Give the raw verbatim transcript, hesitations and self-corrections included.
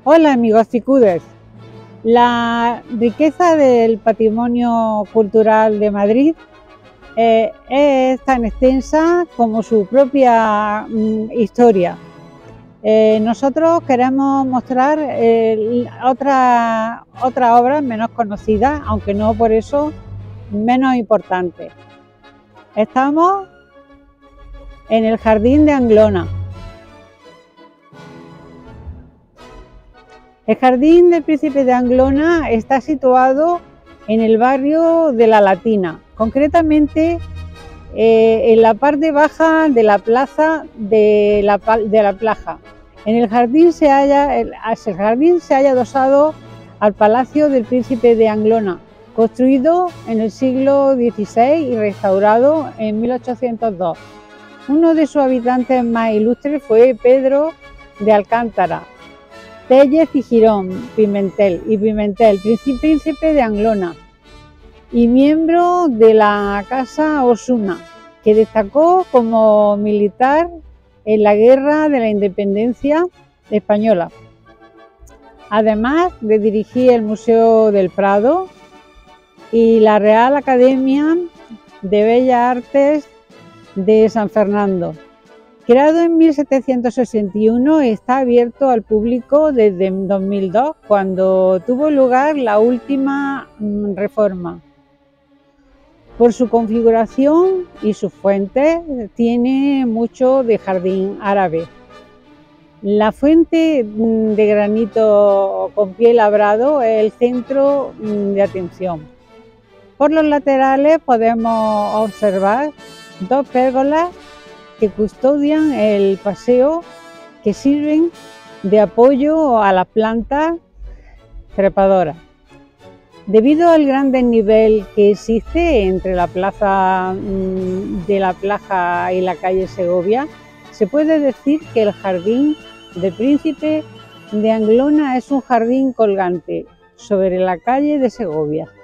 Hola amigos cicudes. La riqueza del patrimonio cultural de Madrid eh, es tan extensa como su propia mm, historia. Eh, nosotros queremos mostrar eh, otra, otra obra menos conocida, aunque no por eso menos importante. Estamos en el Jardín de Anglona. El Jardín del Príncipe de Anglona está situado en el barrio de La Latina, concretamente eh, en la parte baja de la plaza de la, de la Plaja. En el jardín se halla, el, el jardín se halla adosado al Palacio del Príncipe de Anglona, construido en el siglo dieciséis y restaurado en mil ochocientos dos. Uno de sus habitantes más ilustres fue Pedro de Alcántara, Tellez y Girón Pimentel y Pimentel, príncipe de Anglona y miembro de la Casa Osuna, que destacó como militar en la Guerra de la Independencia Española, además de dirigir el Museo del Prado y la Real Academia de Bellas Artes de San Fernando. Creado en mil setecientos sesenta y uno, está abierto al público desde dos mil dos, cuando tuvo lugar la última reforma. Por su configuración y sus fuentes, tiene mucho de jardín árabe. La fuente de granito con pie labrado es el centro de atención. Por los laterales podemos observar dos pérgolas que custodian el paseo, que sirven de apoyo a las plantas trepadoras. Debido al gran desnivel que existe entre la plaza de la Plaja y la calle Segovia, se puede decir que el Jardín del Príncipe de Anglona es un jardín colgante sobre la calle de Segovia.